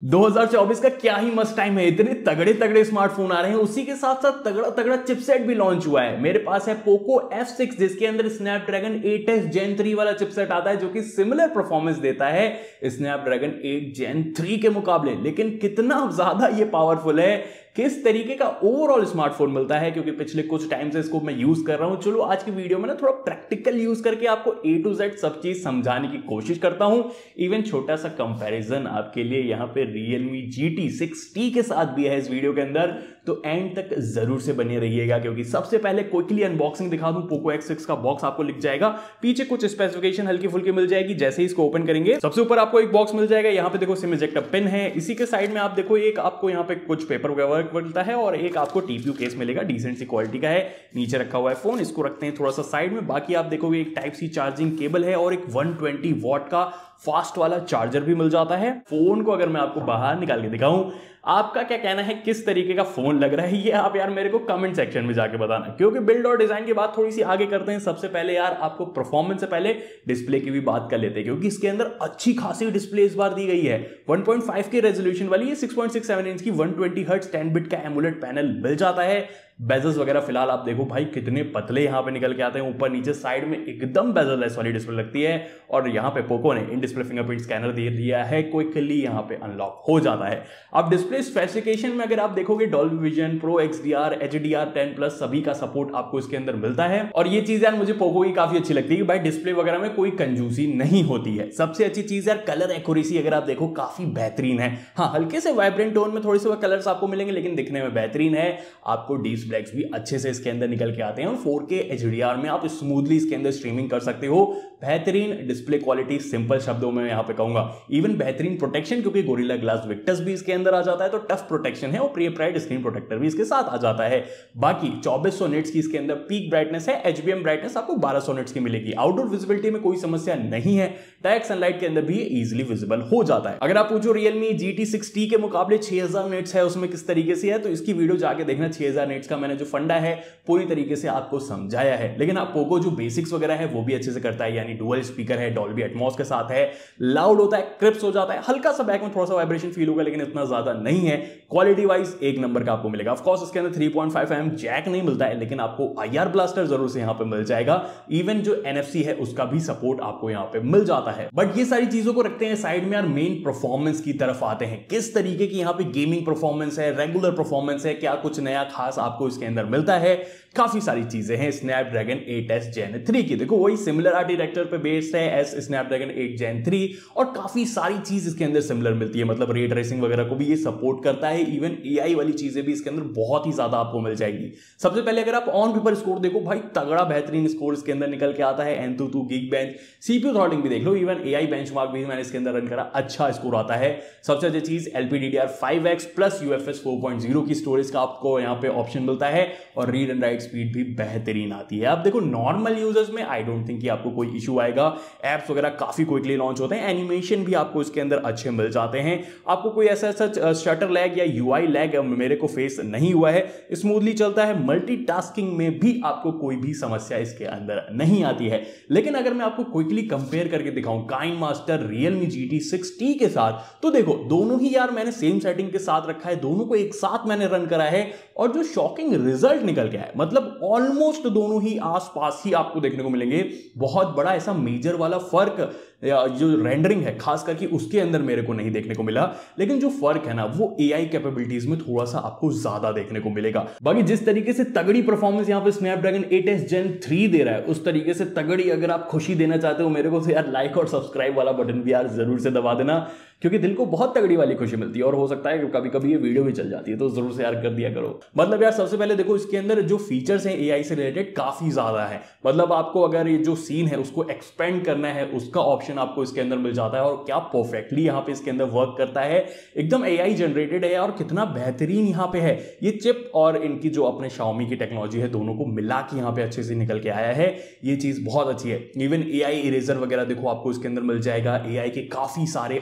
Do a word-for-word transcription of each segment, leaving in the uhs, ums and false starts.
दो हज़ार चौबीस का क्या ही मस्त टाइम है, इतने तगड़े तगड़े स्मार्टफोन आ रहे हैं, उसी के साथ साथ तगड़ा तगड़ा चिपसेट भी लॉन्च हुआ है। मेरे पास है पोको एफ सिक्स जिसके अंदर Snapdragon eight S gen three वाला चिपसेट आता है जो कि सिमिलर परफॉर्मेंस देता है स्नैपड्रैगन एट जेन थ्री के मुकाबले। लेकिन कितना ज्यादा ये पावरफुल है, किस तरीके का ओवरऑल स्मार्टफोन मिलता है, क्योंकि पिछले कुछ टाइम से इसको मैं यूज कर रहा हूं। चलो आज की वीडियो में ना थोड़ा प्रैक्टिकल यूज करके आपको ए टू जेड सब चीज समझाने की कोशिश करता हूं। इवन छोटा सा कंपैरिजन आपके लिए यहां पे Realme G T six T के साथ भी है इस वीडियो के अंदर, तो एंड तक जरूर से बने रहिएगा। क्योंकि सबसे पहले क्विकली अनबॉक्सिंग दिखा दूं, पोको एक्स सिक्स का बॉक्स आपको लिख जाएगा, पीछे कुछ स्पेसिफिकेशन हल्की फुल्की मिल जाएगी। जैसे ही इसको ओपन करेंगे सबसे ऊपर आपको एक बॉक्स मिल जाएगा, यहां पे देखो सिम इजेक्टर पिन है, इसी के साइड में आप देखो एक आपको यहां पे कुछ पेपर वर्क मिलता है और एक आपको टीपीयू केस मिलेगा, डिसेंट सी क्वालिटी का है। नीचे रखा हुआ है फोन, इसको रखते हैं थोड़ा सा साइड में। बाकी आप देखोगे एक टाइप सी चार्जिंग केबल है और एक वन ट्वेंटी वॉट का फास्ट वाला चार्जर भी मिल जाता है। फोन को अगर मैं आपको बाहर निकाल के दिखाऊं, आपका क्या कहना है, किस तरीके का फोन लग रहा है, ये आप यार मेरे को कमेंट सेक्शन में जाके बताना। क्योंकि बिल्ड और डिजाइन की बात थोड़ी सी आगे करते हैं, सबसे पहले यार आपको परफॉर्मेंस से पहले डिस्प्ले की भी बात कर लेते हैं, क्योंकि इसके अंदर अच्छी खासी डिस्प्ले इस बार दी गई है। One point five K resolution वाली, six point six seven inch की one twenty hertz ten bit का एमोलेड पैनल मिल जाता है। बेजल्स वगैरह फिलहाल आप देखो भाई कितने पतले यहां पे निकल के आते हैं, ऊपर नीचे साइड में एकदम बेजललेस वाली डिस्प्ले लगती है। और यहां पे पोको ने इन डिस्प्ले फिंगरप्रिंट स्कैनर दे दिया है, क्विकली यहां पे अनलॉक हो जाता है। अब डिस्प्ले स्पेसिफिकेशन में अगर आप देखोगे Dolby Vision, pro XDR, HDR ten plus सभी का सपोर्ट आपको इसके अंदर मिलता है। और ये चीज यार मुझे पोको की काफी अच्छी लगती है कि भाई डिस्प्ले वगैरह में कोई कंजूसी नहीं होती है। सबसे अच्छी चीज यार कलर एक्यूरेसी अगर आप देखो काफी बेहतरीन है। हाँ, हल्के से वाइब्रेंट टोन में थोड़े से कलर्स आपको मिलेंगे, लेकिन दिखने में बेहतरीन है। आपको डीप ब्लैक्स भी अच्छे से इसके अंदर निकल के आते हैं और फोर के एचडीआर में आप स्मूथली इसके अंदर स्ट्रीमिंग कर सकते हो। बेहतरीन डिस्प्ले क्वालिटी, सिंपल शब्दों में यहां पे कहूंगा। इवन बेहतरीन प्रोटेक्शन, क्योंकि गोरिल्ला ग्लास विक्टस भी इसके अंदर आ जाता है, तो टफ प्रोटेक्शन है और प्री प्राइड स्क्रीन प्रोटेक्टर भी इसके साथ आ जाता है। बाकी चौबीस सौ निट्स की इसके अंदर पीक ब्राइटनेस है, एचबीएम ब्राइटनेस आपको बारह सौ निट्स की मिलेगी। आउटडोर विजिबिलिटी में कोई समस्या नहीं है, डायरेक्ट सनलाइट के अंदर भी इजीली विजिबल हो जाता है। अगर आप पूछो Realme G T six T के मुकाबले छह हज़ार निट्स है उसमें किस तरीके से है, तो इसकी वीडियो जाके देखना। छह हज़ार निट्स का मैंने जो फंडा है पूरी तरीके से आपको समझाया है। लेकिन आप पोको जो बेसिक्स वगैरह है वो भी अच्छे से करता है, यानी डुअल स्पीकर है, डॉल्बी एटमॉस के साथ है, लाउड होता है, क्रिप्स हो जाता है, हल्का सा बैक में थोड़ा सा वाइब्रेशन फील होगा लेकिन इतना ज्यादा नहीं है। क्वालिटी वाइज एक नंबर का आपको मिलेगा। ऑफ कोर्स इसके अंदर three point five M jack नहीं मिलता है, लेकिन आपको आईआर ब्लास्टर जरूर से यहां पे मिल जाएगा। इवन जो एनएफसी है उसका भी सपोर्ट आपको यहां पे मिल जाता है। बट ये सारी चीजों को रखते हैं साइड में, यार मेन परफॉर्मेंस की तरफ आते हैं। किस तरीके की यहां पे गेमिंग परफॉर्मेंस है, रेगुलर परफॉर्मेंस है, क्या कुछ नया खास आपको इसके अंदर मिलता है। काफी सारी चीजें हैं Snapdragon eight S gen three की। देखो वही सिमिलर आर्किटेक्चर पे बेस्ड है S Snapdragon eight gen three, और काफी सारी चीज इसके अंदर सिमिलर मिलती है। मतलब रे ट्रेसिंग वगैरह को भी ये सपोर्ट करता है। इवन एआई वाली चीजें भी इसके अंदर बहुत ही ज्यादा आपको मिल जाएगी। सबसे पहले अगर आप ऑन पेपर स्कोर देखो भाई, तगड़ा बेहतरीन स्कोर इसके अंदर निकल के आता है। एंथुतु, गीकबेंच, सीपीयू थ्रॉटलिंग भी देख लो, इवन एआई बेंचमार्क भी मैंने इसके अंदर रन करा, अच्छा स्कोर आता है। सबसे अच्छी चीज LPDDR five X plus UFS four point zero की स्टोरेज का आपको यहां पे ऑप्शन मिलता है, और रीड एंड राइट स्पीड भी बेहतरीन आती है। आप देखो नॉर्मल यूजर्स में आई डोंट थिंक कि आपको कोई इशू आएगा। एप्स वगैरह काफी क्विकली लॉन्च होते हैं, एनिमेशन भी आपको इसके अंदर अच्छे मिल जाते हैं। आपको कोई ऐसा ऐसा शटर लैग या यूआई लैग मेरे को फेस नहीं हुआ है, स्मूथली चलता है। मल्टीटास्किंग में भी आपको कोई भी समस्या इसके अंदर नहीं आती है। लेकिन अगर मैं आपको क्विकली कंपेयर करके दिखाऊं काइन मास्टर Realme G T six T के साथ, तो देखो दोनों ही यार मैंने सेम सेटिंग के साथ रखा है, दोनों को एक साथ मैंने रन करा है, और जो शॉकिंग रिजल्ट निकल के आया, मतलब ऑलमोस्ट दोनों ही आसपास ही आपको देखने को मिलेंगे। बहुत बड़ा ऐसा मेजर वाला फर्क जो रेंडरिंग है खास करके उसके अंदर मेरे को नहीं देखने को मिला, लेकिन जो फर्क है ना वो एआई कैपेबिलिटीज में थोड़ा सा आपको ज्यादा देखने को मिलेगा। बाकी जिस तरीके से तगड़ी परफॉर्मेंस यहां पे Snapdragon eight S gen three दे रहा है, उस तरीके से तगड़ी अगर आप खुशी देना चाहते हो मेरे को, तो यार लाइक और सब्सक्राइब वाला बटन भी यार जरूर से दबा देना, क्योंकि दिल को बहुत तगड़ी वाली खुशी मिलती है। और हो सकता है कि कभी कभी ये वीडियो भी चल जाती है, तो जरूर से यार कर दिया करो। मतलब यार सबसे पहले देखो इसके अंदर जो फीचर्स हैं एआई से रिलेटेड काफी ज्यादा है। मतलब आपको अगर ये जो सीन है उसको एक्सपेंड करना है, उसका ऑप्शन आपको इसके अंदर मिल जाता है, और क्या परफेक्टली यहां पे इसके अंदर वर्क करता है। एकदम एआई जनरेटेड है और कितना बेहतरीन यहां पे है। ये चिप और इनकी जो अपने Xiaomi की टेक्नोलॉजी है, दोनों को मिला के यहां पे अच्छे से निकल के आया है। ये चीज बहुत अच्छी है। इवन एआई इरेजर वगैरह देखो आपको इसके अंदर मिल जाएगा। एआई के काफी सारे अलग अलग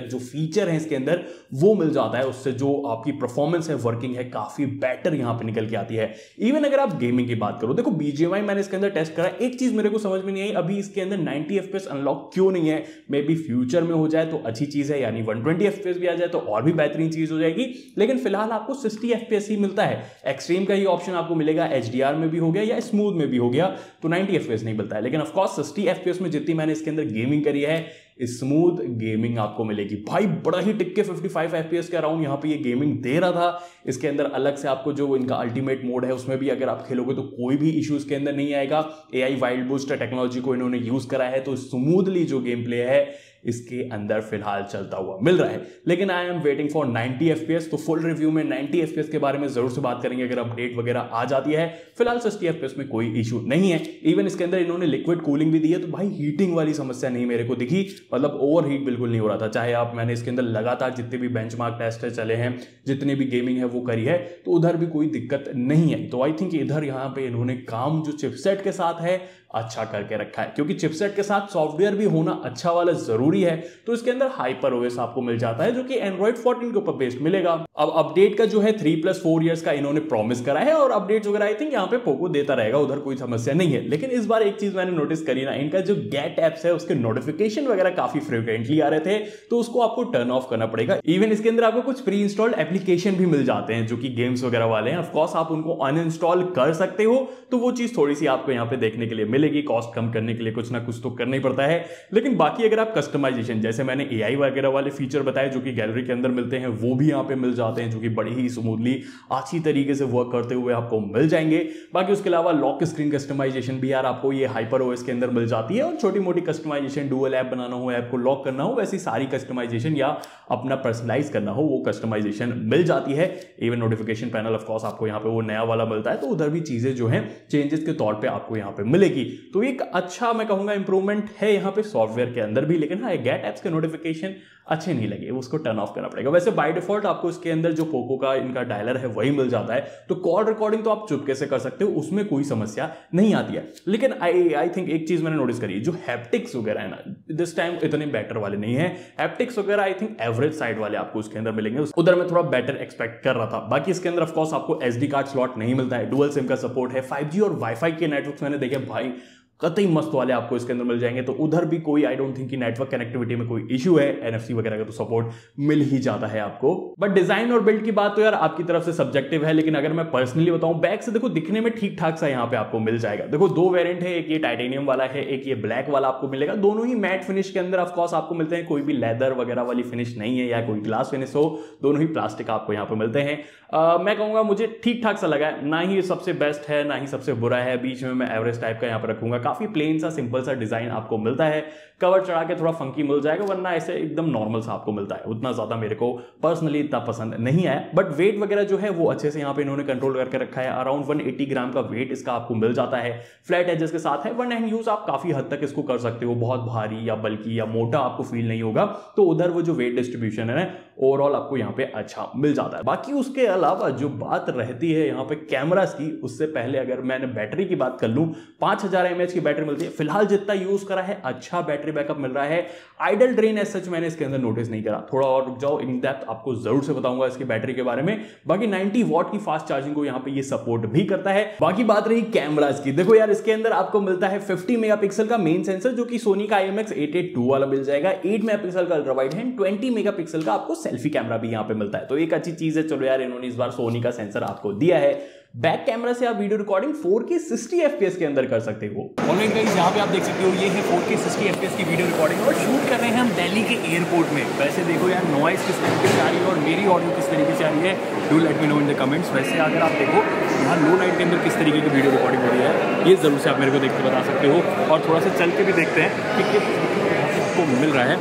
अलग जो फीचर है इसके अंदर वो मिल जाता है, उससे जो आपकी परफॉर्मेंस है, वर्किंग है, काफी बेटर यहां पे निकल के आती है। इवन अगर आप गेमिंग की बात करो, देखो बीजीएमआई मैंने इसके अंदर टेस्ट करा, एक चीज मेरे को समझ में नहीं आई, अभी इसके अंदर नाइंटी एफपीएस अनलॉक क्यों नहीं है। मे बी फ्यूचर में हो जाए तो अच्छी चीज है, यानी वन ट्वेंटी एफपीएस भी आ जाए तो और भी बेहतरीन चीज हो जाएगी, लेकिन फिलहाल आपको सिक्सटी एफपीएस ही मिलता है। एक्सट्रीम का ही ऑप्शन आपको मिलेगा, एचडीआर में भी हो गया या स्मूथ में भी हो गया, तो नाइंटी एफपीएस नहीं मिलता है। लेकिन ऑफ कोर्स सिक्सटी एफपीएस में जितनी मैंने इसके अंदर गेमिंग करी है, स्मूथ गेमिंग आपको मिलेगी भाई, बड़ा ही टिक्के फिफ्टी फाइव एफपीएस के अराउंड यहां पे ये गेमिंग दे रहा था। इसके अंदर अलग से आपको जो इनका अल्टीमेट मोड है उसमें भी अगर आप खेलोगे तो कोई भी इशू इसके अंदर नहीं आएगा। एआई वाइल्ड बूस्ट टेक्नोलॉजी को इन्होंने यूज करा है, तो स्मूथली जो गेम प्ले है इसके अंदर फिलहाल चलता हुआ मिल रहा है। लेकिन I am waiting for ninety FPS, तो फुल रिव्यू में नाइंटी एफपीएस के बारे में जरूर से बात करेंगे अगर अपडेट वगैरह आ जाती है। फिलहाल सिक्सटी एफपीएस में कोई इशू नहीं है। इवन इसके अंदर इन्होंने लिक्विड कूलिंग भी दी है, तो भाई हीटिंग वाली समस्या नहीं मेरे को दिखी, मतलब ओवर हीट बिल्कुल नहीं हो रहा था। चाहे आप, मैंने इसके अंदर लगातार जितने भी बेंचमार्क टेस्ट चले हैं, जितनी भी गेमिंग है वो करी है, तो उधर भी कोई दिक्कत नहीं है। तो आई थिंक इधर यहां पे इन्होंने काम जो चिपसेट के साथ है अच्छा करके रखा है, क्योंकि चिपसेट के साथ सॉफ्टवेयर भी होना अच्छा वाला जरूरी है। तो इसके अंदर हाइपर ओएस आपको मिल जाता है, जो कि एंड्रॉइड फोर्टीन के ऊपर बेस्ड मिलेगा। अब अपडेट का जो है थ्री प्लस फोर इयर्स का इन्होंने प्रॉमिस करा है, और अपडेट्स वगैरह आई थिंक यहाँ पे पोको देता रहेगा, उधर कोई समस्या नहीं है। लेकिन इस बार एक चीज मैंने नोटिस करी ना, इनका जो गेट एप्स है उसके नोटिफिकेशन वगैरह काफी फ्रिक्वेंटली आ रहे थे, तो उसको आपको टर्न ऑफ करना पड़ेगा। इवन इसके अंदर आपको कुछ प्री इंस्टॉल्ड एप्लीकेशन भी मिल जाते हैं जो कि गेम्स वगैरह वाले हैं, ऑफकोर्स आप उनको अनइंस्टॉल कर सकते हो, तो वो चीज थोड़ी सी आपको यहाँ पे देखने के लिए मिलेगी। कॉस्ट कम करने के लिए कुछ ना कुछ तो करना ही पड़ता है। लेकिन बाकी अगर आप कस्टमाइजेशन, जैसे मैंने एआई वगैरह वाले फीचर बताए जो कि गैलरी के अंदर मिलते हैं, वो भी यहाँ पे मिल जाते हैं, जो कि बड़ी ही स्मूथली अच्छी तरीके से वर्क करते हुए आपको मिल जाएंगे। बाकी उसके अलावा लॉक स्क्रीन कस्टमाइजेशन भी यार आपको ये हाइपर ओएस के अंदर मिल जाती है, और छोटी मोटी कस्टमाइजेशन, डुअल ऐप बनाना हो, ऐप को लॉक करना हो, वैसी सारी कस्टमाइजेशन या अपना पर्सनलाइज करना हो, वो कस्टमाइजेशन मिल जाती है। Even notification panel of course आपको यहाँ पे वो नया वाला मिलता है, तो उधर भी चीजें जो है चेंजेस के तौर पे आपको यहाँ पे मिलेगी। तो एक अच्छा मैं कहूंगा इंप्रूवमेंट है यहाँ पे सॉफ्टवेयर के अंदर भी। लेकिन हाँ, गेट एप्स के नोटिफिकेशन अच्छे नहीं लगे, उसको टर्न ऑफ करना पड़ेगा। वैसे बाय डिफॉल्ट आपको इसके अंदर जो पोको का इनका डायलर है वही मिल जाता है, तो कॉल रिकॉर्डिंग तो आप चुपके से कर सकते हो, उसमें कोई समस्या नहीं आती है। लेकिन आई आई थिंक एक चीज मैंने नोटिस करी, जो हैप्टिक्स वगैरह है ना, दिस टाइम इतने बेटर वाले नहीं है। हैप्टिक्स वगैरह आई थिंक एवरेज साइड वाले आपको उसके अंदर मिलेंगे, उधर मैं थोड़ा बेटर एक्सपेक्ट कर रहा था। बाकी इसके अंदर ऑफ कोर्स आपको एसडी कार्ड स्लॉट नहीं मिलता है, डुअल सिम का सपोर्ट है, फाइव जी और वाईफाई के नेटवर्क मैंने देखे भाई कतई मस्त वाले आपको इसके अंदर मिल जाएंगे, तो उधर भी कोई आई डोंट थिंक कि नेटवर्क कनेक्टिविटी में कोई इशू है। एनएफसी वगैरह का तो सपोर्ट मिल ही जाता है आपको। बट डिजाइन और बिल्ड की बात तो यार आपकी तरफ से सब्जेक्टिव है, लेकिन अगर मैं पर्सनली बताऊं, बैक से देखो दिखने में ठीक ठाक सा यहाँ पे आपको मिल जाएगा। देखो दो वेरिएंट है, एक ये टाइटेनियम वाला है, एक ये ब्लैक वाला आपको मिलेगा। दोनों ही मैट फिनिश के अंदर ऑफकोर्स आपको मिलते हैं, कोई भी लेदर वगैरह वाली फिनिश नहीं है या कोई ग्लास फिनिश हो, दोनों ही प्लास्टिक आपको यहाँ पे मिलते हैं। uh, मैं कहूंगा मुझे ठीक ठाक सा लगा है, ना ही सबसे बेस्ट है ना ही सबसे बुरा है, बीच में मैं एवरेज टाइप का यहाँ पे रखूंगा। काफी प्लेन सा सिंपल सा डिजाइन आपको मिलता है, कवर चढ़ा के थोड़ा फंकी मिल जाएगा, वरना ऐसे एकदम नॉर्मल सा आपको मिलता है। उतना ज्यादा मेरे को पर्सनली इतना पसंद नहीं आया। बट वेट वगैरह जो है वो अच्छे से यहाँ पे इन्होंने कंट्रोल करके रखा है। अराउंड वन एटी ग्राम का वेट इसका आपको मिल जाता है, फ्लैट एजेस के साथ है। वन हैंड यूज आप काफी हद तक इसको कर सकते हो, बहुत भारी या बल्कि या मोटा आपको फील नहीं होगा। तो उधर वो जो वेट डिस्ट्रीब्यूशन है ना, ओवरऑल आपको यहाँ पे अच्छा मिल जाता है। बाकी उसके अलावा जो बात रहती है यहाँ पे कैमरास की, उससे पहले अगर मैंने बैटरी की बात कर लूं, पांच हजार एमएच की बैटरी मिलती है। फिलहाल जितना यूज करा है अच्छा बैटरी बैकअप मिल रहा है। आइडल ड्रेन एज सच मैंने इसके अंदर नोटिस नहीं करा, थोड़ा और रुक जाओ, इन डेप्थ आपको जरूर से बताऊंगा इसकी बैटरी के बारे में। बाकी नाइंटी वॉट की फास्ट चार्जिंग को यहाँ पे ये सपोर्ट भी करता है। बाकी बात रही कैमरास की, देखो यार इसके अंदर आपको मिलता है फिफ्टी मेगापिक्सल का मेन सेंसर, जो कि सोनी का I M X eight eight two वाला मिल जाएगा। एट मेगापिक्सल का अल्ट्रा वाइड है, ट्वेंटी मेगापिक्सल का आपको सेल्फी कैमरा भी यहाँ पे मिलता है। तो एक अच्छी चीज है, चलो यार इन्होंने इस बार सोनी का सेंसर आपको दिया है। बैक कैमरा से आप video recording four K sixty FPS के अंदर कर सकते हो। ऑलराइट गाइस, यहाँ पे आप देख सकते हो ये है फोर के सिक्सटी एफपीएस की वीडियो रिकॉर्डिंग, और शूट कर रहे हैं हम दिल्ली के एयरपोर्ट में। वैसे देखो यार नॉइस किस तरीके से आ रही है और मेरी ऑडियो किस तरीके से आ रही है, do let me know in the comments. वैसे अगर आप देखो यहाँ लो लाइट के अंदर किस तरीके की वीडियो रिकॉर्डिंग हो रही है, ये जरूर से आप मेरे को देख के बता सकते हो। और थोड़ा सा चल के भी देखते हैं कि किस आपको मिल रहा है,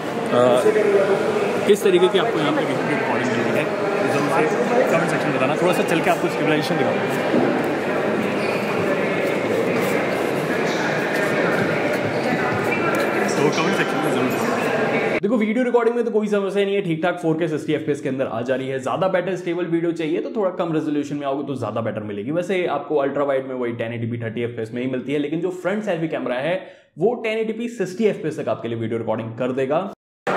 आ, किस तरीके की आपको यहाँ पे वीडियो रिकॉर्डिंग मिल रही है, जरूर से कमेंट सेक्शन में बताना। थोड़ा सा चल के आपको स्टेबलाइजेशन दिखाऊंगा। तो कमेंट सेक्शन में जरूर देखो, वीडियो रिकॉर्डिंग में तो कोई समस्या नहीं है, ठीक ठाक फोर के सिक्सटी एफपीएस के अंदर आ जा रही है। ज्यादा बेटर स्टेबल वीडियो चाहिए तो थोड़ा कम रेजोल्यूशन में आओगे तो ज्यादा बेटर मिलेगी। वैसे आपको अल्ट्रा वाइड में वही ten eighty P thirty FPS में ही मिलती है, लेकिन जो फ्रंट सेल्फी कैमरा है वो ten eighty P sixty FPS तक आपके लिए वीडियो रिकॉर्डिंग कर देगा।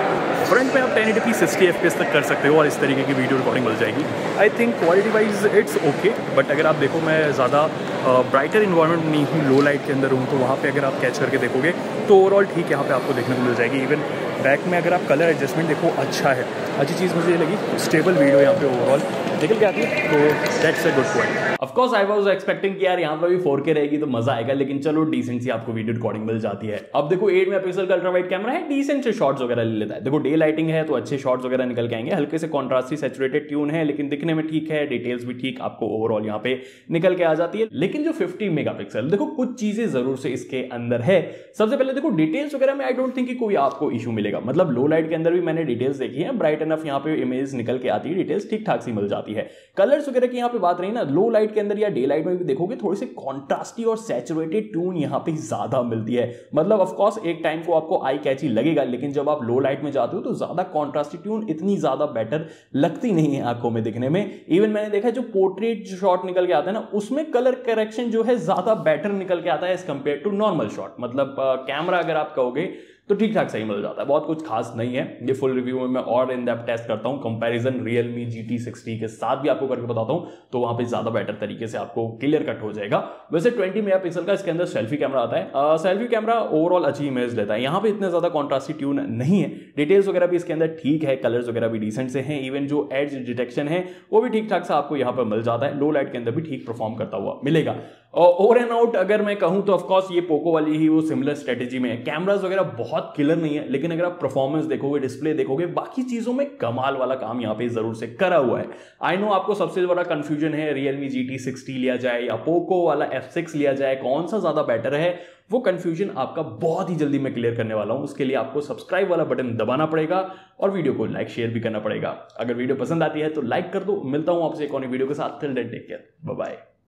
फ्रंट में आप ten eighty P sixty F P S तक कर सकते हो और इस तरीके की वीडियो रिकॉर्डिंग मिल जाएगी। I think quality wise it's okay, but अगर आप देखो मैं ज़्यादा ब्राइटर इन्वायरमेंट में नहीं हूँ, लो लाइट के अंदर हूँ, तो वहाँ पे अगर आप कैच करके देखोगे तो ओवरऑल ठीक यहाँ पे आपको देखने को मिल जाएगी। इवन बैक में अगर आप कलर एडजस्टमेंट देखो अच्छा है। अच्छी चीज़ मुझे ये लगी, स्टेबल वीडियो यहाँ पे ओवरऑल निकल के आती है, तो that's a good point. Of course I was expecting कि यार यहाँ पर भी फोर के रहेगी तो मजा आएगा, लेकिन चलो डिसेंट सी आपको वीडियो रिकॉर्डिंग मिल जाती है। अब देखो एट मेगापिक्सल का अल्ट्रा वाइड कैमरा है, डिसेंट से शॉट्स वगैरह ले लेता है। देखो डे लाइटिंग है तो अच्छे शॉट्स वगैरह निकल के आएंगे, हल्के से कॉन्ट्रास्टी सैचुरेटेड ट्यून है, लेकिन दिखने में ठीक है, डिटेल्स भी ठीक आपको ओवरऑल यहाँ पे निकल के आ जाती है। लेकिन जो फिफ्टी मेगापिक्सल, देखो कुछ चीजें जरूर से इसके अंदर है। सबसे पहले देखो डिटेल्स वगैरह में आई डोंट थिंक कि कोई आपको इशू मिलेगा, मतलब लो लाइट के अंदर भी मैंने डिटेल्स देखी है, ब्राइट इनफ यहाँ पे इमेज निकल के आती है, डिटेल्स ठीक ठाक सी मिल जाती है। कलर्स वगैरह की यहाँ पे बात रही ना, लो लाइट के अंदर या डे लाइट में भी देखोगे थोड़ी सी कॉन्ट्रास्टी और सैचुरेटेड ट्यून यहाँ पे ज्यादा मिलती है। मतलब ऑफ कोर्स एक टाइम को आपको आई कैची लगेगा, लेकिन जब आप लो लाइट में जाते हो तो ज्यादा कॉन्ट्रास्टी ट्यून इतनी ज्यादा बेटर लगती नहीं है आंखों में दिखने में। इवन मैंने देखा जो पोर्ट्रेट शॉट निकल के आता है ना, उसमें कलर करेक्शन जो है ज्यादा बेटर निकल के आता है as compared to normal shot. मतलब कैमरा अगर आप कहोगे तो ठीक ठाक सही मिल जाता है, बहुत कुछ खास नहीं है। ये फुल रिव्यू में मैं और इन डेप्थ टेस्ट करता हूं, comparison Realme G T sixty के साथ भी आपको करके बताता हूं, तो वहां पे ज्यादा बेटर तरीके से आपको क्लियर कट हो जाएगा। वैसे ट्वेंटी मेगापिक्सल का इसके अंदर सेल्फी कैमरा आता है। सेल्फी कैमरा ओवरऑल अच्छी इमेज देता है, यहाँ पे इतने ज्यादा कॉन्ट्रास्टी ट्यून नहीं है, डिटेल्स वगैरह भी इसके अंदर ठीक है, कलर्स वगैरह भी डिसेंट से हैं, इवन जो एज डिटेक्शन है वो भी ठीक ठाक से आपको यहाँ पर मिल जाता है, लो लाइट के अंदर भी ठीक परफॉर्म करता हुआ मिलेगा। और ओवर एंड आउट अगर मैं कहूं तो ऑफकोर्स ये पोको वाली ही वो सिमिलर स्ट्रेटेजी में है। कैमरास वगैरह बहुत किलर नहीं है, लेकिन अगर आप परफॉर्मेंस देखोगे, डिस्प्ले देखोगे, बाकी चीजों में कमाल वाला काम यहाँ पे जरूर से करा हुआ है। आई नो आपको सबसे बड़ा कंफ्यूजन है Realme जी टी सिक्सटी लिया जाए या पोको वाला एफ सिक्स लिया जाए, कौन सा ज्यादा बेटर है। वो कंफ्यूजन आपका बहुत ही जल्दी मैं क्लियर करने वाला हूं। उसके लिए आपको सब्सक्राइब वाला बटन दबाना पड़ेगा और वीडियो को लाइक शेयर भी करना पड़ेगा। अगर वीडियो पसंद आती है तो लाइक कर दो। मिलता हूं आपसे एक और वीडियो के साथ, till then take care, bye bye.